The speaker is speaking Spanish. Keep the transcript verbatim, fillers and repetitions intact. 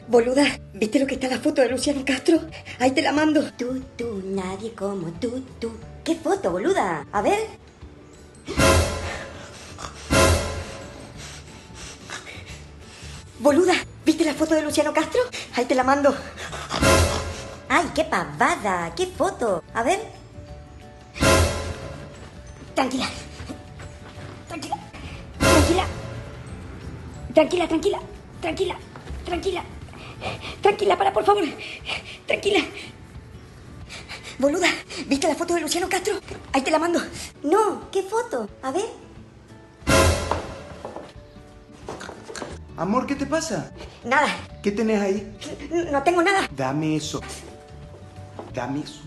Boluda, ¿viste lo que está en la foto de Luciano Castro? Ahí te la mando. Tú, tú, nadie como tú, tú. ¿Qué foto, boluda? A ver. Boluda, ¿viste la foto de Luciano Castro? Ahí te la mando. ¡Ay, qué pavada! ¡Qué foto! A ver. Tranquila. Tranquila. Tranquila. Tranquila, tranquila. Tranquila. Tranquila. Tranquila, para, por favor. Tranquila. Boluda, ¿viste la foto de Luciano Castro? Ahí te la mando. No, ¿qué foto? A ver. Amor, ¿qué te pasa? Nada. ¿Qué tenés ahí? No tengo nada. Dame eso. Dame eso.